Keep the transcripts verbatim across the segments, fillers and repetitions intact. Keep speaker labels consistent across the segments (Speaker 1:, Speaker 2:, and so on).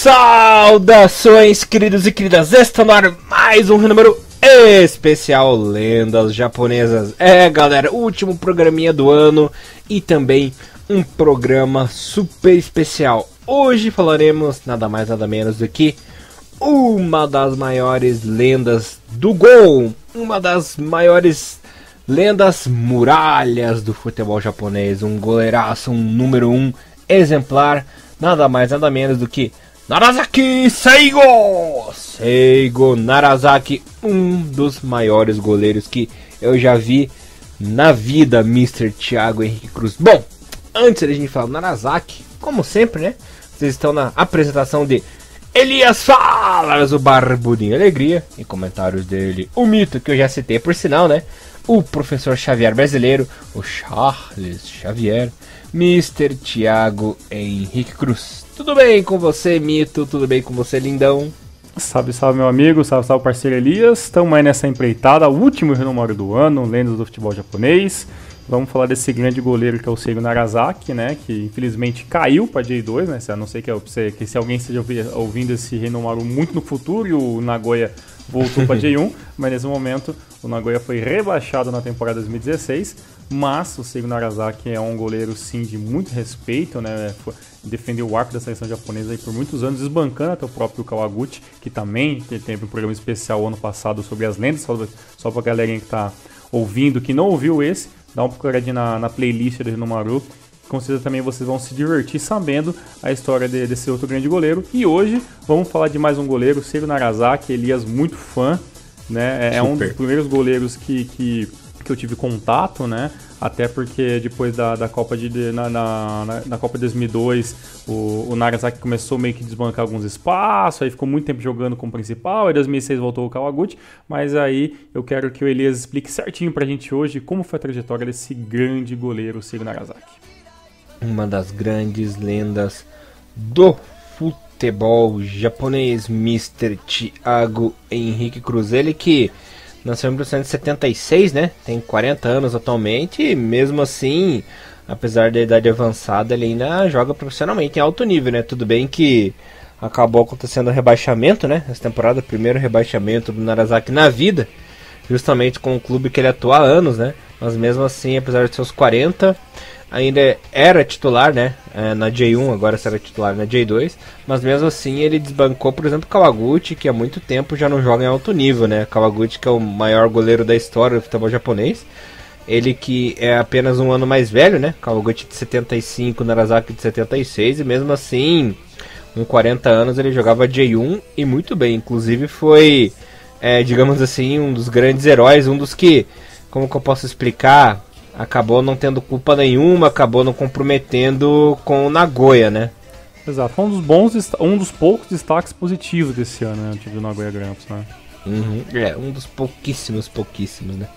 Speaker 1: Saudações, queridos e queridas, está no ar mais um número especial Lendas Japonesas. É, galera, último programinha do ano e também um programa super especial. Hoje falaremos nada mais nada menos do que uma das maiores lendas do Gol, uma das maiores lendas muralhas do futebol japonês, um goleiraço, um número um exemplar, nada mais nada menos do que Narazaki Seigo! Seigo Narazaki, um dos maiores goleiros que eu já vi na vida, mister Thiago Henrique Cruz. Bom, antes da gente falar do Narazaki, como sempre, né? Vocês estão na apresentação de Elias Falas, o Barbudinho Alegria, e comentários dele, o mito que eu já citei por sinal, né? O professor Xavier brasileiro, o Charles Xavier, mister Thiago Henrique Cruz. Tudo bem com você, mito? Tudo bem com você, lindão?
Speaker 2: Salve, salve, meu amigo, salve, salve, parceiro Elias. Estamos aí nessa empreitada, o último renome do ano, lendas do futebol japonês. Vamos falar desse grande goleiro que é o Seigo Narazaki, né? Que infelizmente caiu para J dois, né? A não ser que, que se alguém esteja ouvindo esse Renomaru muito no futuro e o Nagoya voltou para J um, mas nesse momento o Nagoya foi rebaixado na temporada dois mil e dezesseis. Mas o Seigo Narazaki é um goleiro sim de muito respeito, né? Defendeu o arco da seleção japonesa aí por muitos anos, desbancando até o próprio Kawaguchi, que também que teve um programa especial ano passado sobre as lendas, só, só pra galerinha que tá ouvindo, que não ouviu esse, dá uma procuradinha na, na playlist do Renomaru. Com certeza também vocês vão se divertir sabendo a história de, desse outro grande goleiro. E hoje vamos falar de mais um goleiro, Seigo Narazaki, Elias muito fã, né? É, é um dos primeiros goleiros que, que, que eu tive contato, né? Até porque depois da, da Copa de na, na, na Copa de dois mil e dois o, o Narazaki começou meio que desbancar alguns espaços, aí ficou muito tempo jogando como principal, aí em dois mil e seis voltou o Kawaguchi, mas aí eu quero que o Elias explique certinho pra gente hoje como foi a trajetória desse grande goleiro, Seigo Narazaki.
Speaker 1: Uma das grandes lendas do futebol japonês, mister Thiago Henrique Cruz, ele que nasceu em mil novecentos e setenta e seis, né? Tem quarenta anos atualmente e mesmo assim, apesar da idade avançada, ele ainda joga profissionalmente em alto nível, né? Tudo bem que acabou acontecendo o rebaixamento, né? Essa temporada, o primeiro rebaixamento do Narazaki na vida, justamente com o clube que ele atua há anos, né? Mas mesmo assim, apesar de seus quarenta, ainda era titular, né? É, na J um, agora será titular na J dois, mas mesmo assim ele desbancou, por exemplo, Kawaguchi, que há muito tempo já não joga em alto nível, né? Kawaguchi, que é o maior goleiro da história do futebol japonês, ele que é apenas um ano mais velho, né? Kawaguchi de setenta e cinco, Narazaki de setenta e seis, e mesmo assim, com quarenta anos ele jogava J um e muito bem, inclusive foi, é, digamos assim, um dos grandes heróis, um dos que, como que eu posso explicar, acabou não tendo culpa nenhuma, acabou não comprometendo com o Nagoya, né?
Speaker 2: Exato, foi um dos bons, um dos poucos destaques positivos desse ano, né? O time do Nagoya Grampus, né?
Speaker 1: Uhum, é, um dos pouquíssimos, pouquíssimos, né?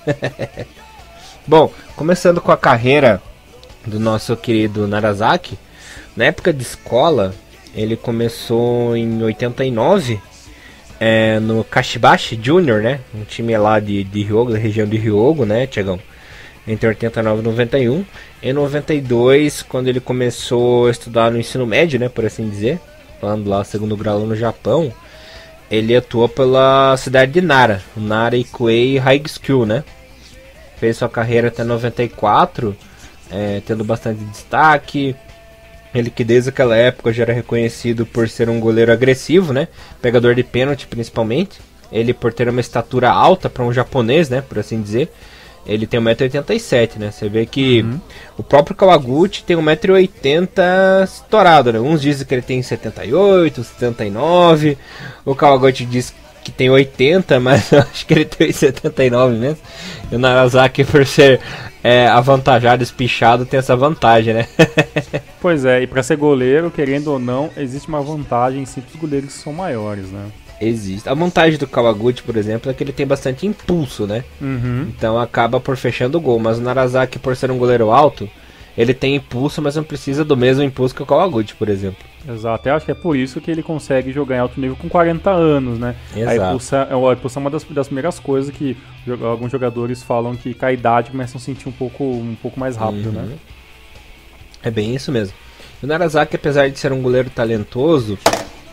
Speaker 1: Bom, começando com a carreira do nosso querido Narazaki, na época de escola, ele começou em oitenta e nove, é, no Kashibashi Junior, né? Um time lá de, de Hyogo, da região de Hyogo, né, Tiagão? Entre oitenta e nove e noventa e um. Em noventa e dois, quando ele começou a estudar no ensino médio, né, por assim dizer, falando lá segundo grau no Japão, ele atuou pela cidade de Nara, o Nara Ikuei High School, né? Fez sua carreira até noventa e quatro, é, tendo bastante destaque. Ele que desde aquela época já era reconhecido por ser um goleiro agressivo, né? Pegador de pênalti principalmente. Ele por ter uma estatura alta para um japonês, né, por assim dizer. Ele tem um metro e oitenta e sete, né? Você vê que uhum. O próprio Kawaguchi tem um metro e oitenta estourado, né? Uns dizem que ele tem setenta e oito, setenta e nove. O Kawaguchi diz que tem oitenta, mas eu acho que ele tem setenta e nove mesmo. E o Narazaki, por ser é, avantajado, espichado, tem essa vantagem, né?
Speaker 2: Pois é, e para ser goleiro, querendo ou não, existe uma vantagem em si que os goleiros são maiores, né?
Speaker 1: Existe. A vantagem do Kawaguchi, por exemplo, é que ele tem bastante impulso, né?
Speaker 2: Uhum.
Speaker 1: Então acaba por fechando o gol. Mas o Narazaki, por ser um goleiro alto, ele tem impulso, mas não precisa do mesmo impulso que o Kawaguchi, por exemplo.
Speaker 2: Exato, eu acho que é por isso que ele consegue jogar em alto nível com quarenta anos, né?
Speaker 1: Exato.
Speaker 2: A impulsão, a impulsão é uma das, das primeiras coisas que alguns jogadores falam que com a idade começam a sentir um pouco, um pouco mais rápido, uhum. né?
Speaker 1: É bem isso mesmo. O Narazaki, apesar de ser um goleiro talentoso,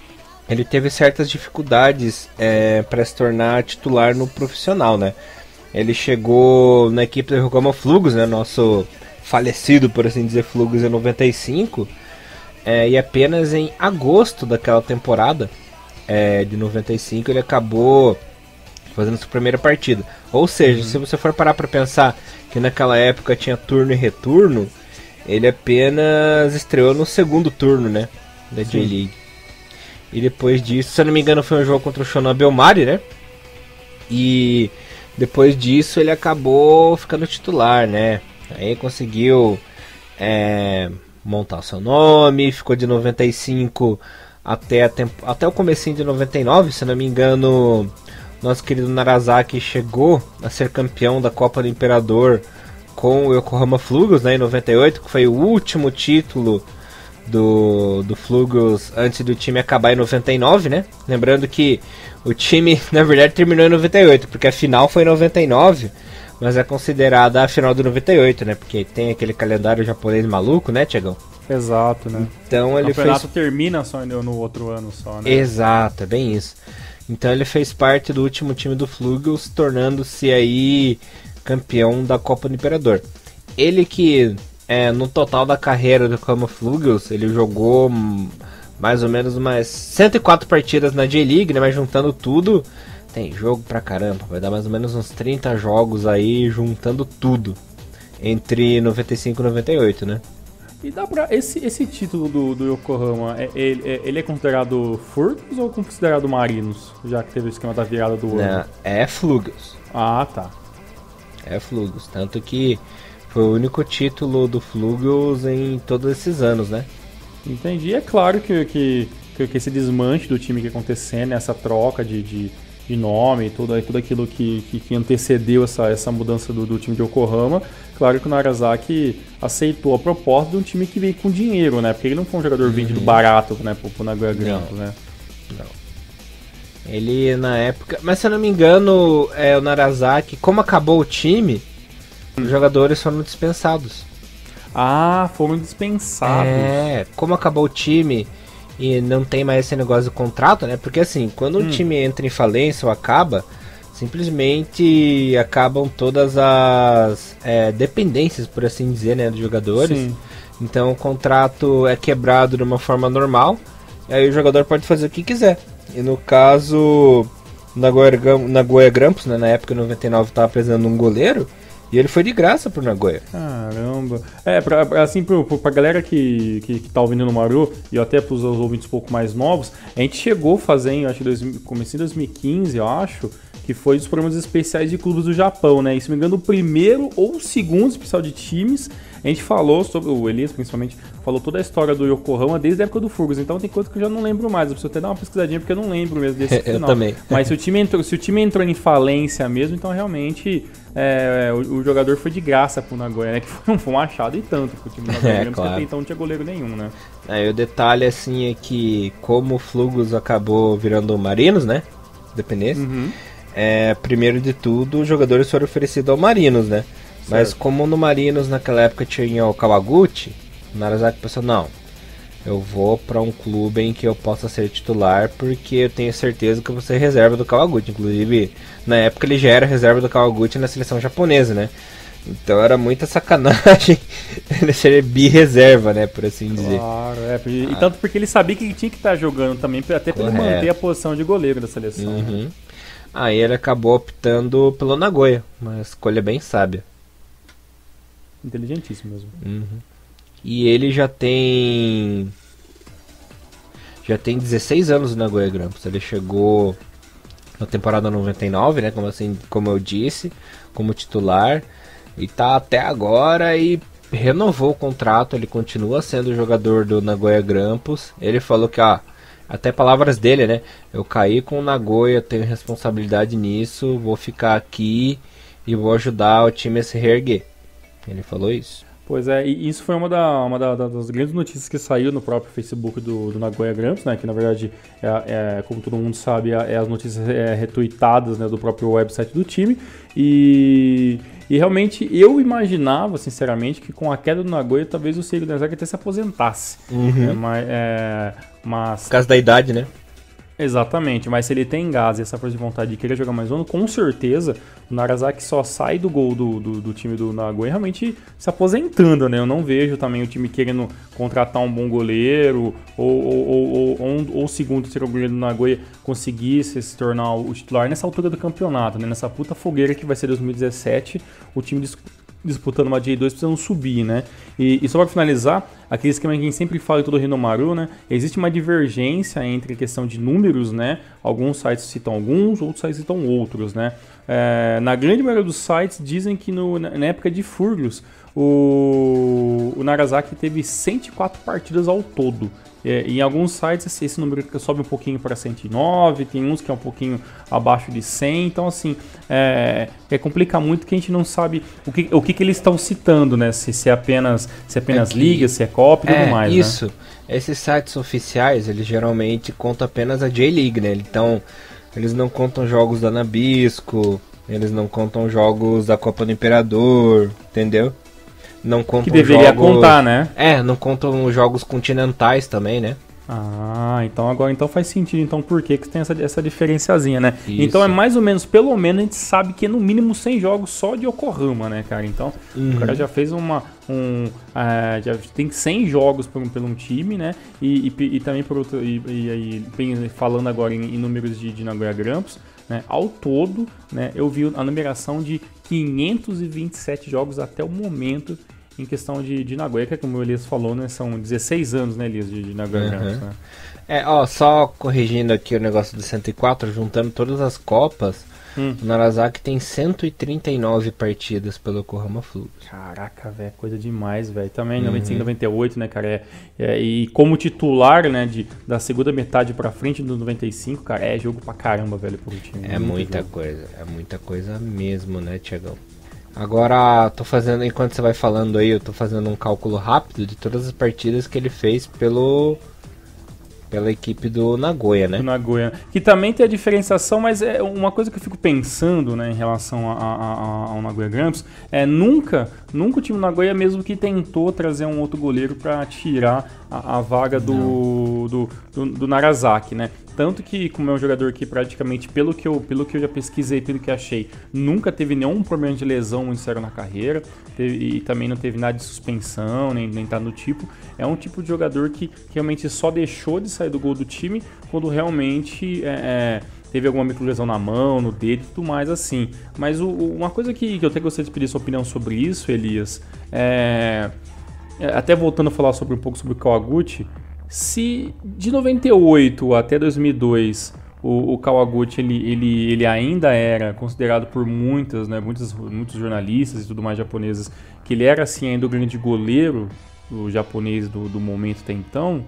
Speaker 1: ele teve certas dificuldades é, para se tornar titular no profissional, né? Ele chegou na equipe do Yokohama Flugos, né? Nosso falecido, por assim dizer, Flugos em noventa e cinco, é, e apenas em agosto daquela temporada é, de noventa e cinco ele acabou fazendo sua primeira partida. Ou seja, uhum. se você for parar para pensar que naquela época tinha turno e retorno, ele apenas estreou no segundo turno, né, da J-League. E depois disso, se eu não me engano, foi um jogo contra o Shonan Bellmare, né? E depois disso ele acabou ficando titular, né? Aí conseguiu é, montar o seu nome, ficou de noventa e cinco até, a tempo, até o comecinho de noventa e nove, se não me engano, nosso querido Narazaki chegou a ser campeão da Copa do Imperador com o Yokohama Flugos, né, em noventa e oito, que foi o último título do, do Flugos antes do time acabar em noventa e nove, né? Lembrando que o time, na verdade, terminou em noventa e oito, porque a final foi em noventa e nove, mas é considerada a final do noventa e oito, né? Porque tem aquele calendário japonês maluco, né, Tiagão?
Speaker 2: Exato, né?
Speaker 1: Então ele
Speaker 2: o campeonato
Speaker 1: fez...
Speaker 2: termina só no outro ano só, né?
Speaker 1: Exato, é bem isso. Então ele fez parte do último time do Flugos, tornando-se aí campeão da Copa do Imperador. Ele que, é, no total da carreira do Yokohama Flugos, ele jogou mais ou menos umas cento e quatro partidas na J-League, né? Mas juntando tudo, tem jogo pra caramba. Vai dar mais ou menos uns trinta jogos aí, juntando tudo, entre noventa e cinco e noventa e oito, né?
Speaker 2: E dá pra... Esse, esse título do, do Yokohama, é, ele, ele é considerado Flugos ou considerado Marinos? Já que teve o esquema da virada do ano.
Speaker 1: Não, é Flugos.
Speaker 2: Ah, tá.
Speaker 1: É Flugos. Tanto que foi o único título do Flugos em todos esses anos, né?
Speaker 2: Entendi. É claro que, que, que esse desmanche do time que acontecendo, essa troca de, de, de nome, tudo, tudo aquilo que, que, que antecedeu essa, essa mudança do, do time de Yokohama, claro que o Narazaki aceitou a proposta de um time que veio com dinheiro, né? Porque ele não foi um jogador uhum. vendido barato, né? Pro, pro Nagoya Grampus, né?
Speaker 1: Não. Ele, na época... Mas, se eu não me engano, é, o Narazaki, como acabou o time, os jogadores foram dispensados.
Speaker 2: Ah, foram dispensados.
Speaker 1: É, como acabou o time e não tem mais esse negócio do contrato, né? Porque, assim, quando hum. um time entra em falência ou acaba... Simplesmente acabam todas as é, dependências, por assim dizer, né, dos jogadores. Sim. Então o contrato é quebrado de uma forma normal, e aí o jogador pode fazer o que quiser. E no caso, Nagoya Grampus, né, na época, em noventa e nove, estava precisando de um goleiro, e ele foi de graça pro Nagoya.
Speaker 2: Caramba. É, pra, pra, assim, pro, pro, pra galera que, que, que tá ouvindo no Maru, e até pros ouvintes um pouco mais novos, a gente chegou a fazer, em, acho que comecei em dois mil e quinze, eu acho, que foi dos programas especiais de clubes do Japão, né? E se não me engano, o primeiro ou o segundo especial de times, a gente falou sobre, o Elias principalmente, falou toda a história do Yokohama desde a época do Flugos. Então tem coisa que eu já não lembro mais, eu preciso até dar uma pesquisadinha porque eu não lembro mesmo desse final.
Speaker 1: Eu também.
Speaker 2: Mas se o time entrou, se o time entrou em falência mesmo, então realmente é, o, o jogador foi de graça pro Nagoya, né? Que foi um, foi um achado e tanto pro time do Nagoya, é, claro. Porque então não tinha goleiro nenhum, né?
Speaker 1: Aí o detalhe assim é que como o Flugos acabou virando Marinos, né? Dependência. Uhum. É, primeiro de tudo, os jogadores foram oferecidos ao Marinos, né? Certo. Mas como no Marinos naquela época tinha o Kawaguchi, o Narazaki pensou, não, eu vou para um clube em que eu possa ser titular, porque eu tenho certeza que eu vou ser reserva do Kawaguchi. Inclusive, na época ele já era reserva do Kawaguchi na seleção japonesa, né? Então era muita sacanagem ele ser bi-reserva, né, por assim dizer.
Speaker 2: Claro, é, e ah. tanto porque ele sabia que ele tinha que estar jogando também, até para ele manter a posição de goleiro da seleção.
Speaker 1: Uhum.
Speaker 2: Né?
Speaker 1: Aí ele acabou optando pelo Nagoya, uma escolha bem sábia.
Speaker 2: Inteligentíssimo mesmo.
Speaker 1: Uhum. E ele já tem... Já tem dezesseis anos no Nagoya Grampus. Ele chegou na temporada noventa e nove, né, como, assim, como eu disse, como titular. E tá até agora e renovou o contrato. Ele continua sendo jogador do Nagoya Grampus. Ele falou que, ah, até palavras dele, né? Eu caí com o Nagoya, tenho responsabilidade nisso, vou ficar aqui e vou ajudar o time a se reerguer. Ele falou isso.
Speaker 2: Pois é, e isso foi uma, da, uma da, das grandes notícias que saiu no próprio Facebook do, do Nagoya Grampus, né? Que na verdade, é, é, como todo mundo sabe, é, é as notícias é, retuitadas, né, do próprio website do time. E, e realmente eu imaginava, sinceramente, que com a queda do Nagoya, talvez o Seigo Narazaki até se aposentasse.
Speaker 1: Uhum.
Speaker 2: É, mas, é, mas...
Speaker 1: Por causa da idade, né?
Speaker 2: Exatamente, mas se ele tem gás e essa força de vontade de querer jogar mais um ano, com certeza o Narazaki só sai do gol do, do, do time do Nagoya realmente se aposentando, né? Eu não vejo também o time querendo contratar um bom goleiro ou, ou, ou, ou, ou, ou o segundo, terceiro goleiro do Nagoya conseguir se, se tornar o titular nessa altura do campeonato, né? Nessa puta fogueira que vai ser dois mil e dezessete, o time dis- disputando uma J dois precisando subir, né? E, e só para finalizar, aquele esquema que a gente sempre fala em todo o Hinomaru, né? Existe uma divergência entre a questão de números, né? Alguns sites citam alguns, outros sites citam outros, né? É, na grande maioria dos sites dizem que no, na época de Furlos, o, o Narazaki teve cento e quatro partidas ao todo. É, em alguns sites esse, esse número sobe um pouquinho para cento e nove, tem uns que é um pouquinho abaixo de cem, então assim, é, é complica muito que a gente não sabe o que, o que, que eles estão citando, né? Se, se é apenas, se é apenas é liga, se é Copa e
Speaker 1: é,
Speaker 2: tudo mais.
Speaker 1: Isso,
Speaker 2: né?
Speaker 1: Esses sites oficiais, eles geralmente contam apenas a J-League, né? Então, eles não contam jogos da Nabisco, eles não contam jogos da Copa do Imperador, entendeu? Não contam
Speaker 2: que deveria
Speaker 1: jogos...
Speaker 2: contar, né?
Speaker 1: É, não contam jogos continentais também, né?
Speaker 2: Ah, então agora então faz sentido. Então por que que tem essa, essa diferenciazinha, né?
Speaker 1: Isso.
Speaker 2: Então é mais ou menos, pelo menos a gente sabe que é no mínimo cem jogos só de Yokohama, né, cara? Então uhum. o cara já fez uma... Um, uh, já tem cem jogos por um, por um time, né? E, e, e também por outro... E, e, e falando agora em, em números de, de Nagoya Grampus, né? Ao todo, né, eu vi a numeração de quinhentos e vinte e sete jogos até o momento em questão de, de Nagoya, que como o Elias falou, né, são dezesseis anos, né, Elias, de, de Nagoya Grampus, uhum. né?
Speaker 1: É, ó, só corrigindo aqui o negócio do cento e quatro, juntando todas as Copas, hum. o Narazaki tem cento e trinta e nove partidas pelo Yokohama Flugos.
Speaker 2: Caraca, velho, coisa demais, velho. Também uhum. noventa e cinco, noventa e oito, né, cara? É, é, e como titular, né, de, da segunda metade pra frente do noventa e cinco, cara, é jogo pra caramba, velho, pro time.
Speaker 1: É muita jogo. coisa, é muita coisa mesmo, né, Tiagão? Agora, tô fazendo, enquanto você vai falando aí, eu tô fazendo um cálculo rápido de todas as partidas que ele fez pelo pela equipe do Nagoya, né?
Speaker 2: Do Nagoya. Que também tem a diferenciação, mas é uma coisa que eu fico pensando, né, em relação a, a, a, ao Nagoya Grampus, é nunca, nunca o time do Nagoya mesmo que tentou trazer um outro goleiro para tirar a, a vaga do, do, do, do Narazaki, né? Tanto que, como é um jogador que praticamente, pelo que, eu, pelo que eu já pesquisei, pelo que achei, nunca teve nenhum problema de lesão muito sério na carreira, teve, e também não teve nada de suspensão, nem, nem tá no tipo. É um tipo de jogador que, que realmente só deixou de sair do gol do time quando realmente é, é, teve alguma microlesão na mão, no dedo e tudo mais assim. Mas o, uma coisa que, que eu até gostaria de pedir sua opinião sobre isso, Elias, é, até voltando a falar sobre, um pouco sobre o Kawaguchi, se de noventa e oito até dois mil e dois o, o Kawaguchi ele, ele, ele ainda era considerado por muitas, né, muitos, muitos jornalistas e tudo mais japoneses que ele era assim ainda o grande goleiro o japonês do, do momento até então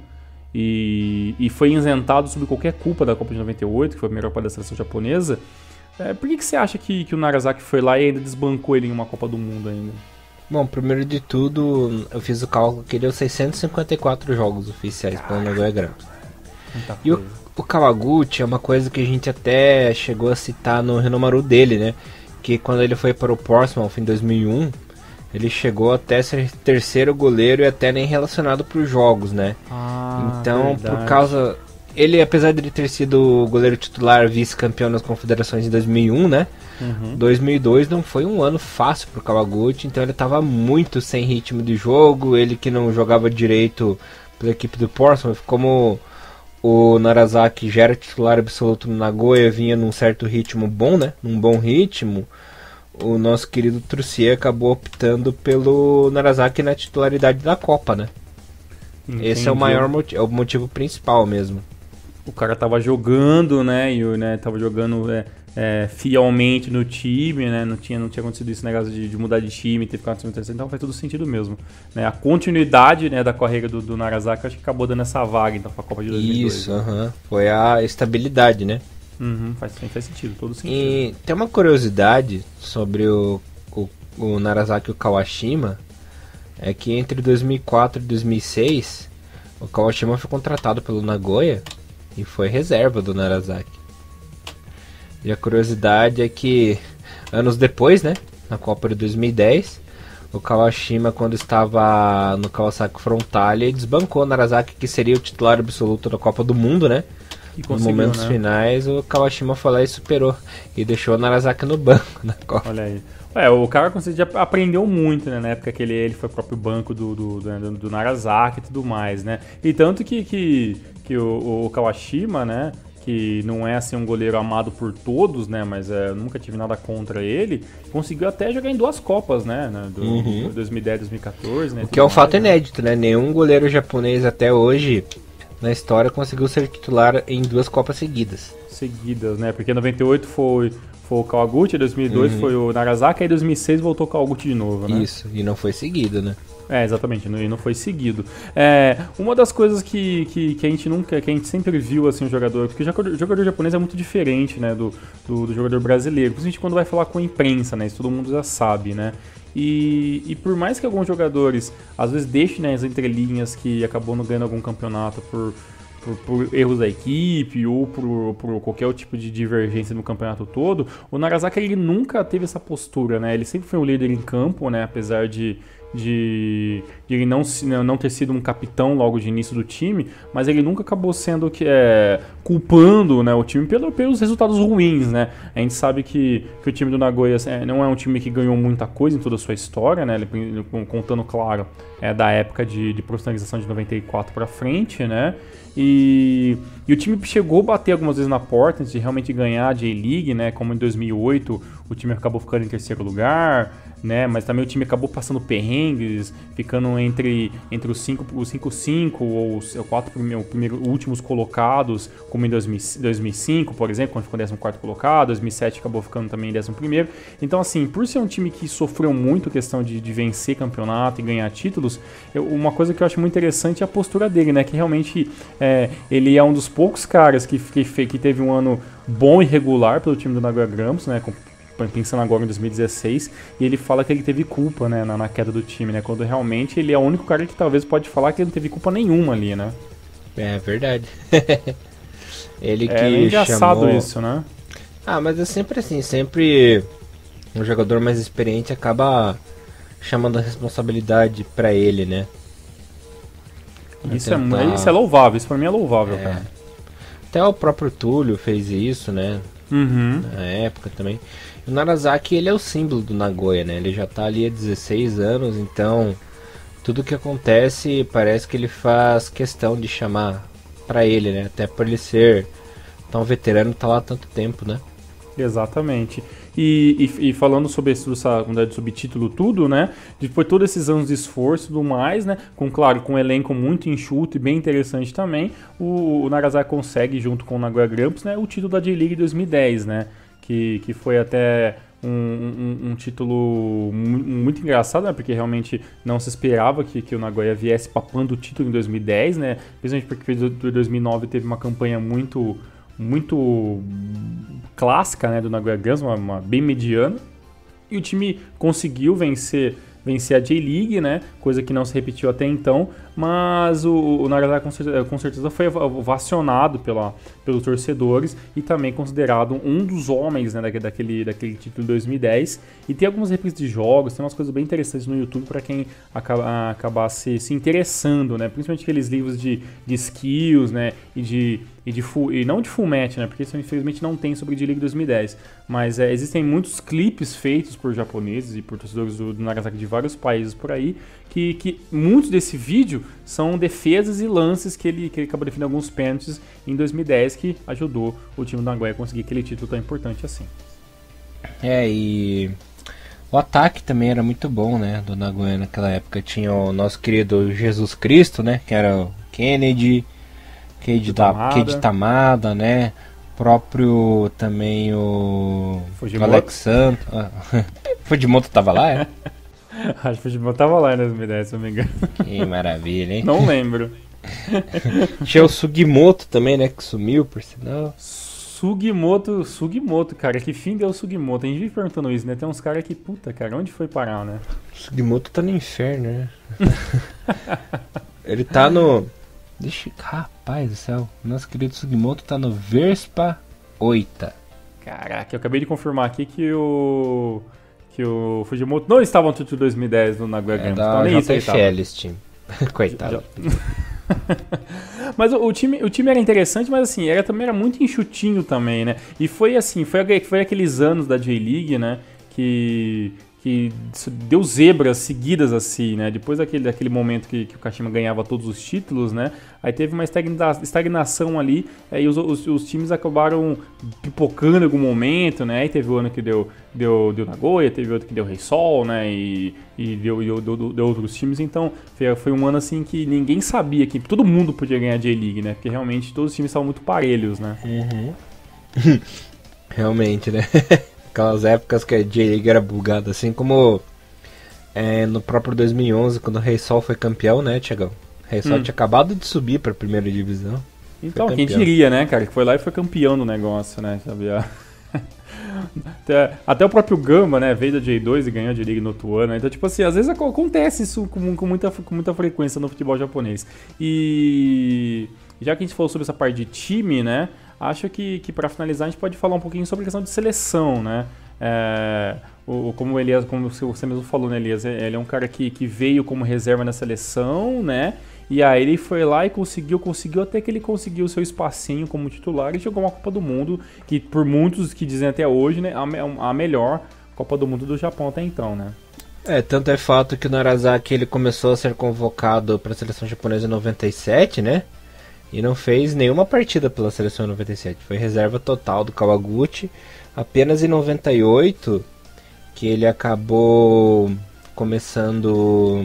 Speaker 2: e, e foi isentado sobre qualquer culpa da Copa de noventa e oito, que foi a primeira Copa da seleção japonesa, é, por que, que você acha que, que o Narazaki foi lá e ainda desbancou ele em uma Copa do Mundo ainda?
Speaker 1: Bom, primeiro de tudo, eu fiz o cálculo que deu seiscentos e cinquenta e quatro jogos oficiais pelo Nagoya Grampus. E o, o Kawaguchi é uma coisa que a gente até chegou a citar no Hinomaru dele, né? Que quando ele foi para o Portsmouth em dois mil e um, ele chegou até ser terceiro goleiro e até nem relacionado para os jogos, né?
Speaker 2: Ah,
Speaker 1: então,
Speaker 2: verdade.
Speaker 1: por causa... Ele, apesar de ele ter sido o goleiro titular vice-campeão das confederações em dois mil e um, né? Uhum. dois mil e dois não foi um ano fácil pro Kawaguchi, então ele estava muito sem ritmo de jogo, ele que não jogava direito pela equipe do Portsmouth, como o Narazaki já era titular absoluto no Nagoya, vinha num certo ritmo bom, né? Num bom ritmo, o nosso querido Trussier acabou optando pelo Narazaki na titularidade da Copa, né? Entendi. Esse é o maior motivo, é o motivo principal mesmo.
Speaker 2: O cara tava jogando, né, e né, tava jogando é, é, fielmente no time, né, não tinha, não tinha acontecido esse negócio de, de mudar de time, ter ficado terceiro, então faz todo sentido mesmo. Né, a continuidade, né, da carreira do, do Narazaki, acho que acabou dando essa vaga, então, pra Copa de dois mil e dois.
Speaker 1: Isso, né? uh-huh. Foi a estabilidade, né?
Speaker 2: Uhum, faz, faz sentido, todo sentido.
Speaker 1: E tem uma curiosidade sobre o, o, o Narazaki e o Kawashima, é que entre dois mil e quatro e dois mil e seis, o Kawashima foi contratado pelo Nagoya e foi reserva do Narazaki. E a curiosidade é que anos depois, né, na Copa de dois mil e dez, o Kawashima, quando estava no Kawasaki Frontale, desbancou o Narazaki, que seria o titular absoluto da Copa do Mundo, né,
Speaker 2: E
Speaker 1: nos momentos
Speaker 2: né?
Speaker 1: finais, o Kawashima foi lá e superou. E deixou o Narazaki no banco na Copa.
Speaker 2: Olha aí. É, o cara já aprendeu muito, né? Na época que ele, ele foi próprio banco do, do, do, do Narazaki e tudo mais, né? E tanto que, que, que o, o Kawashima, né? Que não é assim um goleiro amado por todos, né? Mas é, eu nunca tive nada contra ele. Conseguiu até jogar em duas Copas, né? Do,
Speaker 1: uhum.
Speaker 2: dois mil e dez, dois mil e quatorze, né?
Speaker 1: O que é um
Speaker 2: mais,
Speaker 1: fato
Speaker 2: né?
Speaker 1: inédito, né? Nenhum goleiro japonês até hoje na história conseguiu ser titular em duas Copas seguidas.
Speaker 2: Seguidas, né? Porque em noventa e oito foi, foi o Kawaguchi, em dois mil e dois uhum. foi o Narazaki, aí em dois mil e seis voltou o Kawaguchi de novo, né?
Speaker 1: Isso, e não foi seguido, né?
Speaker 2: É, exatamente, e não foi seguido. É, uma das coisas que, que, que a gente nunca, que a gente sempre viu assim o jogador, porque o jogador, o jogador japonês é muito diferente, né, do, do, do jogador brasileiro, principalmente quando vai falar com a imprensa, né, isso todo mundo já sabe, né. E, e por mais que alguns jogadores às vezes deixem, né, as entrelinhas que acabou não ganhando algum campeonato por Por, por erros da equipe ou por, por qualquer tipo de divergência no campeonato todo, o Narazaki ele nunca teve essa postura, né? Ele sempre foi um líder em campo, né? Apesar de, de, de ele não, não ter sido um capitão logo de início do time, mas ele nunca acabou sendo que é, culpando, né, o time pelo, pelos resultados ruins, né? A gente sabe que, que o time do Nagoya é, não é um time que ganhou muita coisa em toda a sua história, né? Ele, contando, claro, é, da época de, de profissionalização de noventa e quatro para frente, né? E, e o time chegou a bater algumas vezes na porta antes de realmente ganhar a J-League, né? Como em dois mil e oito o time acabou ficando em terceiro lugar, né? Mas também o time acabou passando perrengues, ficando entre, entre os cinco os cinco, cinco ou os quatro primeiros, primeiros, últimos colocados, como em dois mil, dois mil e cinco, por exemplo, quando ficou décimo quarto colocado, dois mil e sete acabou ficando também em décimo primeiro. Então, assim, por ser um time que sofreu muito questão de, de vencer campeonato e ganhar títulos, eu, uma coisa que eu acho muito interessante é a postura dele, né? Que realmente é, ele é um dos poucos caras que, que, que teve um ano bom e regular pelo time do Nagoya Grampus, né? Com, pensando agora em dois mil e dezesseis, e ele fala que ele teve culpa, né, na, na queda do time, né, quando realmente ele é o único cara que talvez pode falar que ele não teve culpa nenhuma ali, né.
Speaker 1: É verdade. Ele que
Speaker 2: é engraçado
Speaker 1: chamou...
Speaker 2: isso, né.
Speaker 1: Ah, mas é sempre assim, sempre um jogador mais experiente acaba chamando a responsabilidade pra ele, né.
Speaker 2: Isso, tentar... é, isso é louvável, isso pra mim é louvável,
Speaker 1: é.
Speaker 2: cara.
Speaker 1: Até o próprio Túlio fez isso, né,
Speaker 2: uhum.
Speaker 1: na época também. O Narazaki, ele é o símbolo do Nagoya, né? Ele já tá ali há dezesseis anos, então tudo que acontece parece que ele faz questão de chamar pra ele, né? Até por ele ser tão veterano, tá lá há tanto tempo, né?
Speaker 2: Exatamente. E, e, e falando sobre essa comunidade de subtítulo tudo, né? Depois de todos esses anos de esforço e tudo mais, né? Com, claro, com um elenco muito enxuto e bem interessante também, o, o Narazaki consegue, junto com o Nagoya Grampus, né, o título da J-League dois mil e dez, né? Que, que foi até um, um, um título muito engraçado, né? Porque realmente não se esperava que, que o Nagoya viesse papando o título em dois mil e dez, né? Principalmente porque em dois mil e nove teve uma campanha muito... muito clássica, né, do Nagoya Grampus, uma, uma bem mediana, e o time conseguiu vencer, vencer a J-League, né, coisa que não se repetiu até então, mas o, o Narazaki com certeza, com certeza foi ovacionado pela, pelos torcedores e também considerado um dos homens, né, daquele, daquele título de dois mil e dez, e tem algumas reprises de jogos, tem umas coisas bem interessantes no YouTube para quem acaba, acabar se, se interessando, né, principalmente aqueles livros de, de skills, né, e de E, de full, e não de full match, né? Porque isso infelizmente não tem sobre J-League dois mil e dez. Mas é, existem muitos clipes feitos por japoneses e por torcedores do, do Narazaki de vários países por aí, que, que muitos desse vídeo são defesas e lances que ele, que ele acabou defendendo alguns pênaltis em dois mil e dez, que ajudou o time do Nagoya a conseguir aquele título tão importante assim.
Speaker 1: É, e o ataque também era muito bom, né? Do Nagoya naquela época. Tinha o nosso querido Jesus Cristo, né? Que era o Kennedy. Keiji Tamada. Tamada, né? Próprio também o
Speaker 2: Fujimoto.
Speaker 1: Alexandre. Fujimoto tava lá, é?
Speaker 2: Acho que o Fujimoto tava lá em dois mil e dez, se eu não me engano.
Speaker 1: Que maravilha, hein?
Speaker 2: Não lembro.
Speaker 1: Tinha o Sugimoto também, né? Que sumiu, por sinal.
Speaker 2: Sugimoto, Sugimoto, cara. Que fim deu o Sugimoto? A gente vive perguntando isso, né? Tem uns caras que, puta, cara, onde foi parar, né?
Speaker 1: Sugimoto tá no inferno, né? Ele tá no... Deixa... Rapaz do céu, nosso querido Sugimoto tá no Vespa oito.
Speaker 2: Caraca, eu acabei de confirmar aqui que o que o Fujimoto não estava no título dois mil e dez no Nagoya Grampus.
Speaker 1: É da
Speaker 2: então, nem
Speaker 1: J F L esse time. Coitado.
Speaker 2: Mas o, o, time, o time era interessante, mas assim, era, também era muito enxutinho também, né? E foi assim, foi, foi aqueles anos da J-League, né? Que, que deu zebras seguidas assim, né? Depois daquele, daquele momento que, que o Kashima ganhava todos os títulos, né? Aí teve uma estagnação ali, é, e os, os, os times acabaram pipocando em algum momento, né? Aí teve o ano que deu, deu, deu Nagoya, teve outro que deu Reysol, né? E, e deu, deu, deu, deu outros times, então foi, foi um ano assim que ninguém sabia que todo mundo podia ganhar a J-League, né? Porque realmente todos os times estavam muito parelhos, né?
Speaker 1: Uhum. Realmente, né? Aquelas épocas que a J-League era bugada, assim como é, no próprio dois mil e onze, quando o Reysol foi campeão, né, Thiagão? O Reysol hum. tinha acabado de subir para a primeira divisão.
Speaker 2: Então, quem diria, né, cara, que foi lá e foi campeão do negócio, né, sabia? até, até o próprio Gamba, né, veio da J dois e ganhou a J-League no outro ano, né? Então, tipo assim, às vezes acontece isso com, com, muita, com muita frequência no futebol japonês. E já que a gente falou sobre essa parte de time, né, acho que, que para finalizar a gente pode falar um pouquinho sobre a questão de seleção, né? É, o, como o Elias, como você mesmo falou, né, Elias? Ele é um cara que, que veio como reserva na seleção, né? E aí ele foi lá e conseguiu, conseguiu até que ele conseguiu o seu espacinho como titular e jogou uma Copa do Mundo, que por muitos que dizem até hoje, né, a, a melhor Copa do Mundo do Japão até então, né?
Speaker 1: É, tanto é fato que o Narazaki ele começou a ser convocado para a seleção japonesa em noventa e sete, né? E não fez nenhuma partida pela seleção em noventa e sete. Foi reserva total do Kawaguchi. Apenas em noventa e oito que ele acabou começando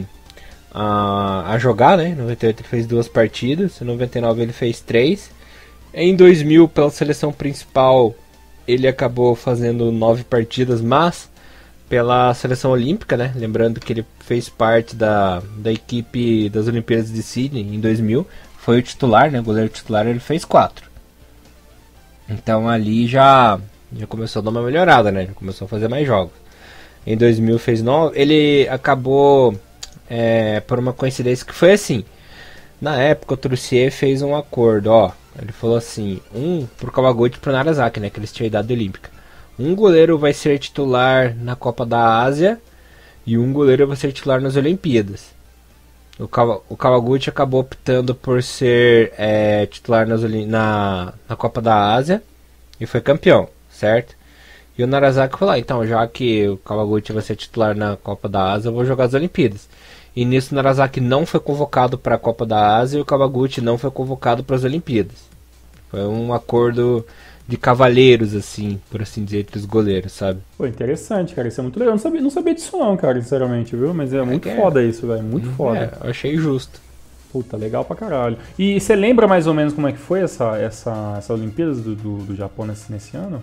Speaker 1: a, a jogar, né? Em noventa e oito ele fez duas partidas. Em noventa e nove ele fez três. Em dois mil, pela seleção principal, ele acabou fazendo nove partidas, mas pela seleção olímpica, né? Lembrando que ele fez parte da, da equipe das Olimpíadas de Sydney em dois mil. Foi o titular, né? O goleiro titular, ele fez quatro. Então ali já, já começou a dar uma melhorada, né? Já começou a fazer mais jogos. Em dois mil fez nove. Ele acabou, é, por uma coincidência que foi assim. Na época o Trussier fez um acordo, ó. Ele falou assim, um pro Kawaguchi e pro Narazaki, né? Que eles tinham idade olímpica. Um goleiro vai ser titular na Copa da Ásia e um goleiro vai ser titular nas Olimpíadas. O, Kawa, o Kawaguchi acabou optando por ser é, titular nas, na, na Copa da Ásia e foi campeão, certo? E o Narazaki falou, ah, então já que o Kawaguchi vai ser titular na Copa da Ásia, eu vou jogar as Olimpíadas. E nisso o Narazaki não foi convocado para a Copa da Ásia e o Kawaguchi não foi convocado para as Olimpíadas. Foi um acordo de cavalheiros, assim, por assim dizer, entre os goleiros, sabe?
Speaker 2: Pô, interessante, cara, isso é muito legal. Eu não sabia, não sabia disso não, cara, sinceramente, viu? Mas é, é muito foda é. isso, velho, muito hum, foda.
Speaker 1: É, eu achei justo.
Speaker 2: Puta, legal pra caralho. E você lembra mais ou menos como é que foi essa, essa, essa Olimpíadas do, do, do Japão nesse, nesse ano?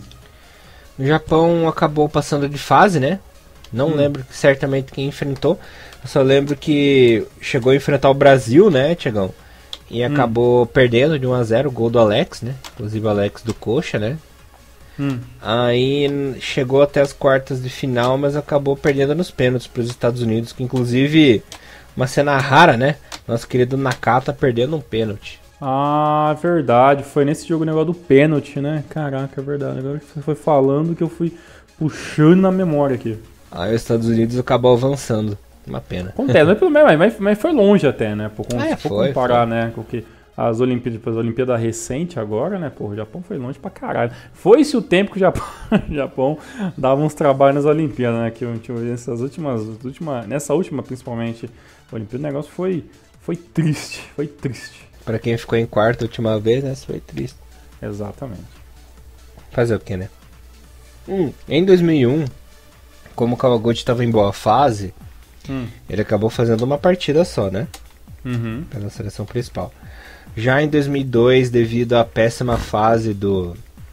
Speaker 1: O Japão acabou passando de fase, né? Não hum. lembro certamente quem enfrentou. Eu só lembro que chegou a enfrentar o Brasil, né, Tiagão? E acabou hum. perdendo de um a zero, o gol do Alex, né? Inclusive o Alex do Coxa, né? Hum. Aí chegou até as quartas de final, mas acabou perdendo nos pênaltis para os Estados Unidos, que inclusive uma cena rara, né? Nosso querido Nakata perdendo um pênalti.
Speaker 2: Ah, verdade. Foi nesse jogo o negócio do pênalti, né? Caraca, é verdade. Agora que você foi falando que eu fui puxando na memória aqui.
Speaker 1: Aí os Estados Unidos acabou avançando. Uma pena.
Speaker 2: Acontece, mas, mas, mas foi longe até, né? Por,
Speaker 1: é,
Speaker 2: se for
Speaker 1: foi,
Speaker 2: comparar,
Speaker 1: foi.
Speaker 2: né? Com que as Olimpíadas, as Olimpíadas recentes agora, né? Pô, o Japão foi longe pra caralho. Foi-se o tempo que o Japão, o Japão dava uns trabalhos nas Olimpíadas, né? Que essas últimas, últimas, nessa última, principalmente, a Olimpíada, o negócio foi, foi triste. Foi triste.
Speaker 1: Pra quem ficou em quarto a última vez, né? Foi triste.
Speaker 2: Exatamente.
Speaker 1: Fazer o que, né? Hum, em dois mil e um, como o Kawaguchi estava em boa fase, hum. ele acabou fazendo uma partida só, né?
Speaker 2: Uhum.
Speaker 1: Pela seleção principal. Já em dois mil e dois, devido à péssima fase do,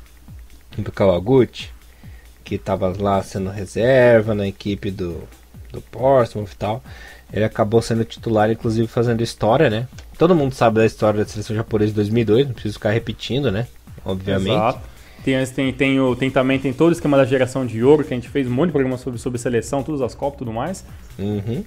Speaker 1: do Kawaguchi, que estava lá sendo reserva na equipe do, do Portsmouth e tal, ele acabou sendo titular, inclusive fazendo história, né? Todo mundo sabe da história da seleção japonesa de dois mil e dois, não preciso ficar repetindo, né? Obviamente.
Speaker 2: Exato. Tem, tem, tem, o, tem também tem todo o esquema da geração de ouro, que a gente fez um monte de programa sobre, sobre seleção, todas as copas e tudo mais.
Speaker 1: Uhum.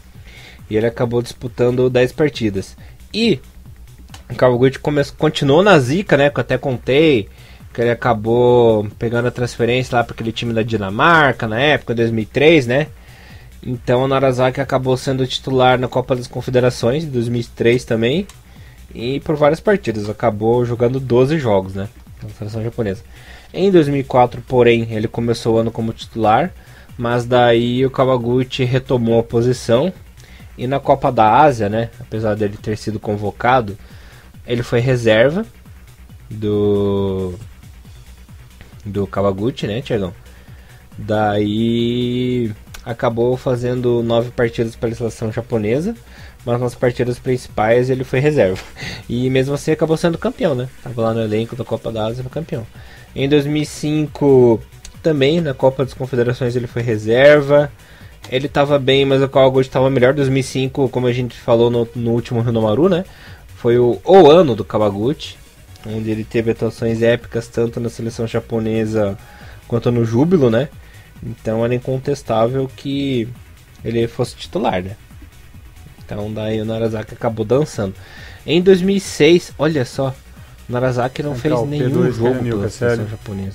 Speaker 1: E ele acabou disputando dez partidas. E o Kawaguchi continuou na zica, né? Que eu até contei que ele acabou pegando a transferência lá para aquele time da Dinamarca na época, dois mil e três, né? Então o Narazaki acabou sendo titular na Copa das Confederações de dois mil e três também. e por várias partidas. Acabou jogando doze jogos, né, na seleção japonesa. Em dois mil e quatro, porém, ele começou o ano como titular, mas daí o Kawaguchi retomou a posição. E na Copa da Ásia, né, apesar dele ter sido convocado, ele foi reserva do do Kawaguchi, né, Thiagão? Daí acabou fazendo nove partidas pela seleção japonesa, mas nas partidas principais ele foi reserva. E mesmo assim acabou sendo campeão, né? Tava lá no elenco da Copa da Ásia, foi campeão. Em dois mil e cinco, também na Copa das Confederações ele foi reserva. Ele tava bem, mas o Kawaguchi tava melhor. dois mil e cinco, como a gente falou no, no último Renomaru, né? Foi o, o ano do Kawaguchi, onde ele teve atuações épicas tanto na seleção japonesa quanto no Júbilo, né? Então era incontestável que ele fosse titular, né? Então daí o Narazaki acabou dançando. Em dois mil e seis, olha só, o Narazaki não fez nenhum jogo pela seleção japonesa.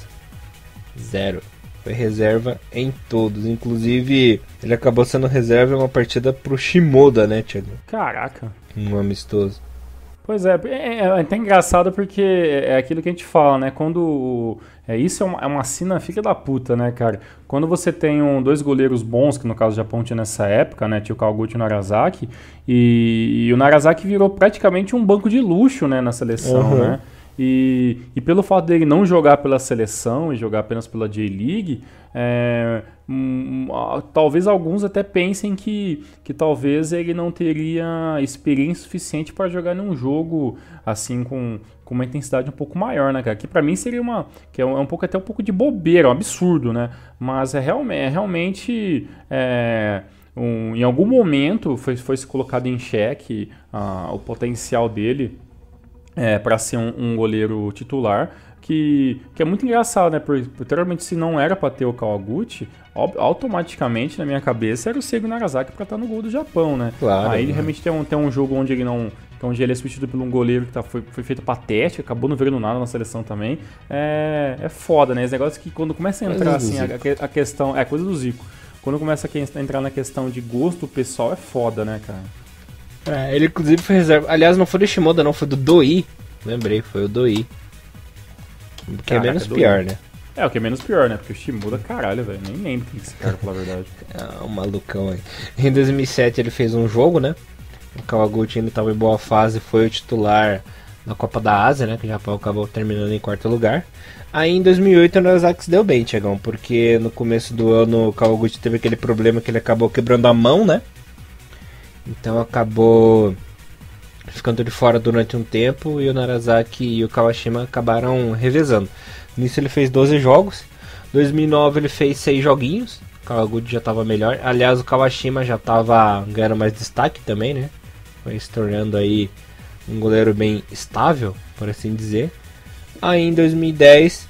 Speaker 1: Zero. Foi reserva em todos. Inclusive, ele acabou sendo reserva em uma partida pro Shimoda, né, Thiago?
Speaker 2: Caraca.
Speaker 1: Um amistoso.
Speaker 2: Pois é, é, é até engraçado porque é aquilo que a gente fala, né? Quando. É, isso é uma, é uma sina fica da puta, né, cara? Quando você tem um, dois goleiros bons, que no caso do Japão tinha nessa época, né? Tinha o Kawaguchi e o Narazaki, e, e o Narazaki virou praticamente um banco de luxo, né, na seleção, uhum. né? E, e pelo fato dele não jogar pela seleção e jogar apenas pela J-League, é, hum, talvez alguns até pensem que, que talvez ele não teria experiência suficiente para jogar num jogo assim com, com uma intensidade um pouco maior, né, cara? Que para mim seria uma, que é um, é um pouco até um pouco de bobeira, um absurdo, né? Mas é, real, é realmente é, um, em algum momento foi, foi se colocado em xeque uh, o potencial dele. É, para ser um, um goleiro titular, que, que é muito engraçado, né? Porque, literalmente, se não era para ter o Kawaguchi, automaticamente, na minha cabeça, era o Seigo Narazaki para estar no gol do Japão, né?
Speaker 1: Claro.
Speaker 2: Aí,
Speaker 1: né?
Speaker 2: realmente, tem um, tem um jogo onde ele não... onde ele é substituído por um goleiro que tá, foi, foi feito patético, acabou não virando nada na seleção também. É, é foda, né? Esse negócio que quando começa a entrar, assim, a, a questão... É coisa do Zico. Quando começa a entrar na questão de gosto pessoal, é foda, né, cara?
Speaker 1: É, ele inclusive foi reserva. Aliás, não foi do Shimoda, não, foi do Doi. Lembrei, foi o Doi. Que Caraca, é menos Doi. Pior, né?
Speaker 2: É, o que é menos pior, né? Porque o Shimoda, caralho, velho. Nem lembro quem é esse cara, pra falar a verdade.
Speaker 1: É um malucão aí. Em dois mil e sete ele fez um jogo, né? O Kawaguchi ainda estava em boa fase, foi o titular na Copa da Ásia, né? Que o Japão acabou terminando em quarto lugar. Aí em dois mil e oito o Narazaki se deu bem, Thiagão, porque no começo do ano o Kawaguchi teve aquele problema que ele acabou quebrando a mão, né? Então acabou ficando de fora durante um tempo e o Narazaki e o Kawashima acabaram revezando. Nisso ele fez doze jogos. Em dois mil e nove ele fez seis joguinhos. O Kawaguchi já estava melhor. Aliás, o Kawashima já estava ganhando mais destaque também, né? Foi se tornando aí um goleiro bem estável, por assim dizer. Aí em dois mil e dez,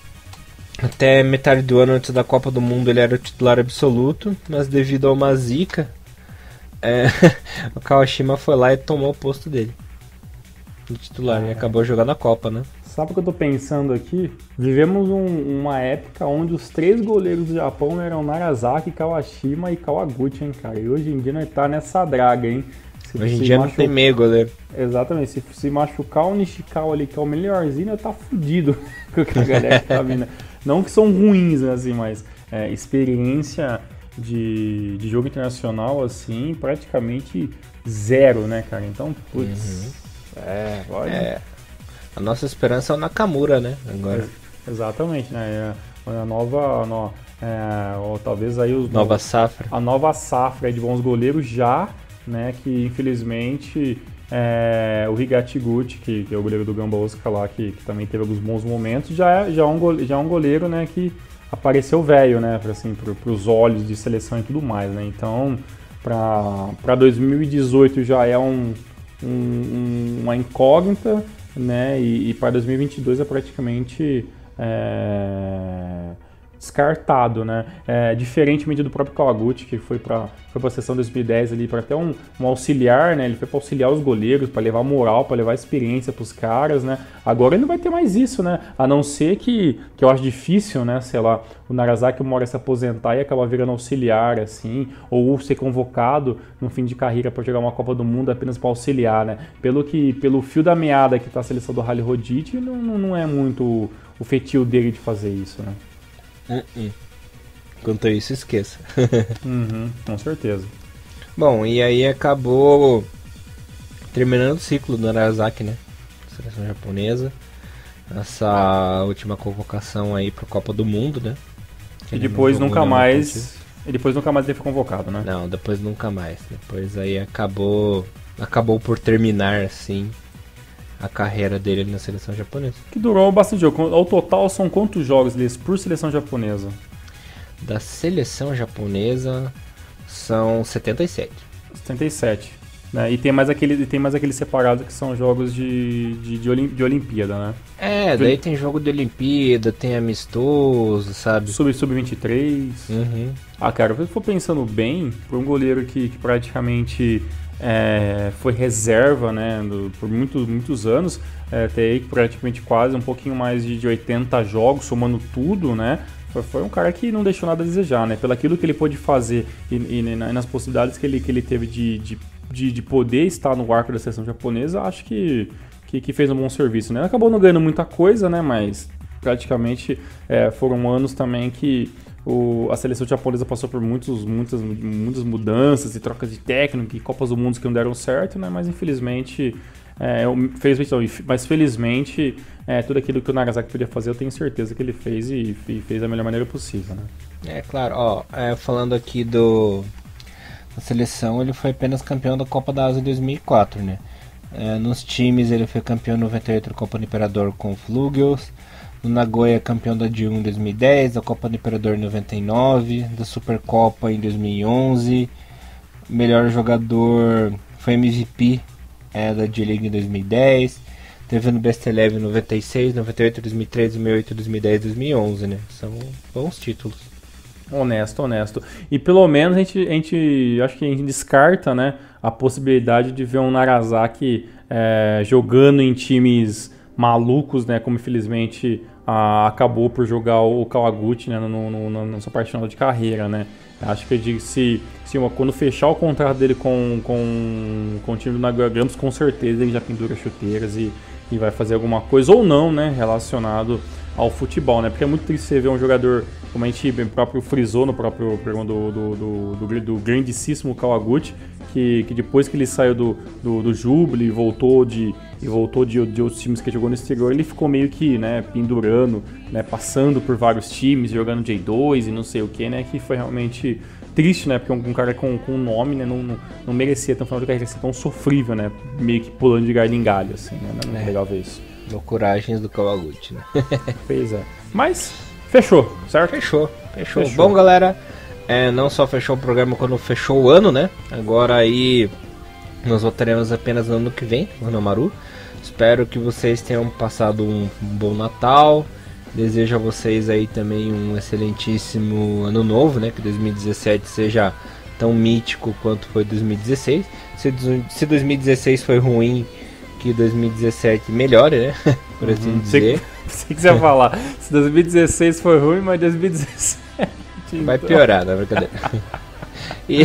Speaker 1: até metade do ano antes da Copa do Mundo, ele era o titular absoluto, mas devido a uma zica, é, o Kawashima foi lá e tomou o posto dele de titular ah, e acabou é. jogando a Copa, né?
Speaker 2: Sabe o que eu tô pensando aqui? Vivemos um, uma época onde os três goleiros do Japão eram Narazaki, Kawashima e Kawaguchi, hein, cara? E hoje em dia nós tá nessa draga, hein?
Speaker 1: Se, hoje em dia machu... não tem meio goleiro.
Speaker 2: Exatamente, se, se machucar o Nishikawa ali, que é o melhorzinho, tá fudido com a galera que tá vindo. Não que são ruins, né, assim, mas é, experiência de, de jogo internacional, assim, praticamente zero, né, cara? Então, putz,
Speaker 1: uhum.
Speaker 2: é, pode...
Speaker 1: É, a nossa esperança é o Nakamura, né, agora.
Speaker 2: É, exatamente, né, a nova, a no, é, ou talvez aí os...
Speaker 1: Nova safra.
Speaker 2: A nova safra de bons goleiros já, né, que infelizmente é, o Higatiguchi, que, que é o goleiro do Gamba Osaka lá, que, que também teve alguns bons momentos, já é, já é, um, goleiro, já é um goleiro, né, que apareceu velho, né, pra, assim, para os olhos de seleção e tudo mais, né, então para dois mil e dezoito já é um, um, uma incógnita, né, e, e para dois mil e vinte e dois é praticamente é, descartado, né? É, diferentemente do próprio Kawaguchi, que foi para foi para a seleção dois mil e dez ali para até um, um auxiliar, né? Ele foi para auxiliar os goleiros, para levar moral, para levar experiência para os caras, né? Agora ele não vai ter mais isso, né? A não ser que, que eu acho difícil, né? Sei lá, o Narazaki uma hora se aposentar e acabar virando auxiliar, assim, ou ser convocado no fim de carreira para jogar uma Copa do Mundo apenas para auxiliar, né? Pelo que, pelo fio da meada que tá a seleção do Rally Rodic, não, não é muito o feitio dele de fazer isso, né?
Speaker 1: Uh-uh. Quanto a isso, esqueça.
Speaker 2: Uhum, com certeza.
Speaker 1: Bom, e aí acabou terminando o ciclo do Narazaki, né? Seleção japonesa. Essa última convocação aí para a Copa do Mundo, né?
Speaker 2: E depois nunca mais. E depois nunca mais ele foi convocado, né?
Speaker 1: Não, depois nunca mais. Depois aí acabou. Acabou por terminar, assim, a carreira dele na seleção japonesa.
Speaker 2: Que durou bastante jogo. Ao total são quantos jogos, Liz, por seleção japonesa?
Speaker 1: Da seleção japonesa são setenta e sete.
Speaker 2: setenta e sete. Né? E tem mais aquele, tem mais aqueles separados que são jogos de, de, de, Olim, de Olimpíada, né?
Speaker 1: É, daí tem jogo de Olimpíada, tem amistoso, sabe?
Speaker 2: Sub, sub vinte e três.
Speaker 1: Uhum.
Speaker 2: Ah, cara, se eu for pensando bem, por um goleiro que, que praticamente é, foi reserva, né, do, por muitos, muitos anos, é, tem aí praticamente quase um pouquinho mais de, de oitenta jogos, somando tudo, né? Foi, foi um cara que não deixou nada a desejar, né? Pelo aquilo que ele pôde fazer e, e, e nas possibilidades que ele, que ele teve de, de, de, de poder estar no arco da seleção japonesa, acho que, que, que fez um bom serviço, né? Acabou não ganhando muita coisa, né? Mas praticamente é, foram anos também que o, a seleção japonesa passou por muitos, muitas, muitas mudanças e trocas de técnico e Copas do Mundo que não deram certo, né? Mas infelizmente, é, felizmente não, mas felizmente é, tudo aquilo que o Narazaki podia fazer eu tenho certeza que ele fez e, e fez da melhor maneira possível, né?
Speaker 1: É claro, ó, é, falando aqui do da seleção, ele foi apenas campeão da Copa da Ásia em dois mil e quatro, né? É, nos times ele foi campeão em noventa e oito da Copa do Imperador com o Flugels, no Nagoya campeão da D um em dois mil e dez, da Copa do Imperador em noventa e nove, da Supercopa em dois mil e onze, melhor jogador foi M V P é, da J-League em dois mil e dez, teve no Best Eleven em noventa e seis, noventa e oito, dois mil e treze, dois mil e oito, dois mil e dez, dois mil e onze, né? São bons títulos.
Speaker 2: Honesto, honesto. E pelo menos a gente, a gente acho que a gente descarta, né, a possibilidade de ver um Narazaki é, jogando em times malucos, né, como infelizmente a, acabou por jogar o Kawaguchi, né, no, no, no, na sua parte final de carreira, né. Acho que se, se uma, quando fechar o contrato dele com, com, com o time do Nagoya Grampus, com certeza ele já pendura chuteiras e, e vai fazer alguma coisa ou não, né, relacionado ao futebol, né? Porque é muito triste você ver um jogador, como a gente próprio frisou no próprio programa do, do, do, do, do grandíssimo Kawaguchi, que, que depois que ele saiu do, do, do Júbilo e voltou, de, e voltou de, de outros times que jogou no exterior, ele ficou meio que, né, pendurando, né, passando por vários times, jogando J dois e não sei o que, né? Que foi realmente triste, né? Porque um, um cara com, com um nome, né, não, não, não merecia ter um final de carreira assim tão sofrível, né? Meio que pulando de galho em galho, assim, né? Não é muito é. legal ver isso.
Speaker 1: Loucuragens do Kawaguchi, né?
Speaker 2: Pois é. Mas, fechou, certo?
Speaker 1: Fechou, fechou. fechou. Bom, galera, é, não só fechou o programa quando fechou o ano, né? Agora aí nós voltaremos apenas no ano que vem, no Hanomaru. Espero que vocês tenham passado um, um bom Natal. Desejo a vocês aí também um excelentíssimo ano novo, né? Que dois mil e dezessete seja tão mítico quanto foi dois mil e dezesseis. Se, se dois mil e dezesseis foi ruim, que dois mil e dezessete melhore, né? Por assim uhum. dizer.
Speaker 2: Se quiser falar, se dois mil e dezesseis foi ruim, mas dois mil e dezessete
Speaker 1: vai piorar, na brincadeira. E,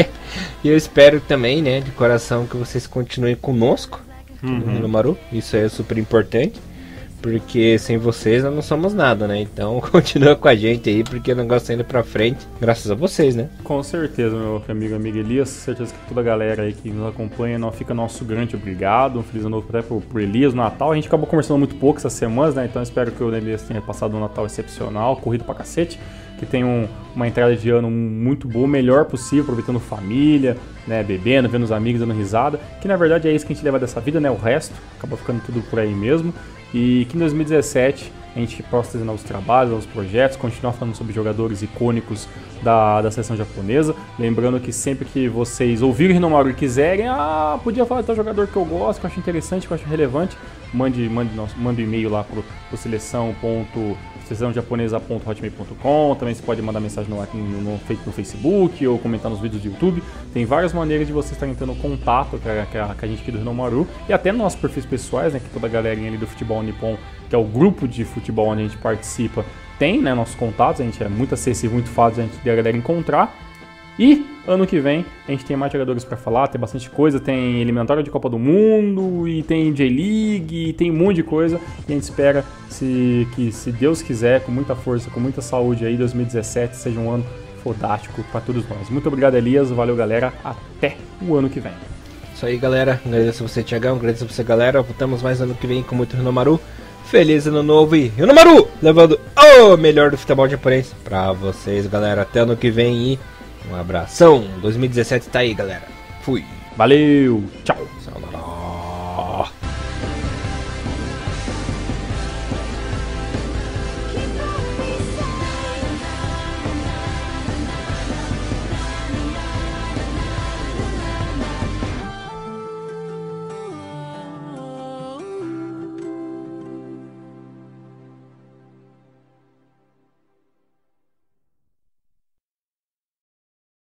Speaker 1: e eu espero também, né, de coração, que vocês continuem conosco uhum. no Maru. Isso é super importante, porque sem vocês nós não somos nada, né? Então continua com a gente aí, porque o negócio tá indo pra frente, graças a vocês, né?
Speaker 2: Com certeza, meu amigo amigo Elias, certeza que toda a galera aí que nos acompanha, não fica nosso grande obrigado, um feliz ano novo até pro, pro Elias, no Natal. A gente acabou conversando muito pouco essas semanas, né? Então espero que o Elias tenha passado um Natal excepcional, corrido pra cacete, que tenha um, uma entrada de ano muito boa, o melhor possível, aproveitando família, né, bebendo, vendo os amigos, dando risada, que na verdade é isso que a gente leva dessa vida, né? O resto acaba ficando tudo por aí mesmo. E que em dois mil e dezessete a gente possa fazer novos trabalhos, novos projetos, continuar falando sobre jogadores icônicos da, da seleção japonesa. Lembrando que sempre que vocês ouvirem Hinomaru e quiserem, ah, podia falar de tal jogador que eu gosto, que eu acho interessante, que eu acho relevante, mande, mande, nosso, mande um e-mail lá pro, pro seleção ponto seleção japonesa ponto hotmail ponto com. Também você pode mandar mensagem no, no, no, no Facebook ou comentar nos vídeos do YouTube. Tem várias maneiras de você estar entrando em contato com a, com a, com a gente aqui do Renomaru e até nos nossos perfis pessoais, né, que toda a galerinha ali do Futebol Nippon, que é o grupo de futebol onde a gente participa, tem, né, nossos contatos. A gente é muito acessível, muito fácil a gente a galera encontrar. E ano que vem a gente tem mais jogadores para falar, tem bastante coisa, tem eliminatória de Copa do Mundo, e tem J-League, e tem um monte de coisa. E a gente espera se, que, se Deus quiser, com muita força, com muita saúde aí, dois mil e dezessete seja um ano fodástico para todos nós. Muito obrigado, Elias, valeu galera, até o ano que vem.
Speaker 1: Isso aí galera, agradeço a você, Thiagão, agradeço a você galera, voltamos mais ano que vem com muito Renomaru. Feliz ano novo e Renomaru, levando o melhor do futebol japonês pra vocês galera, até ano que vem e um abração, dois mil e dezessete tá aí galera, fui.
Speaker 2: Valeu, tchau.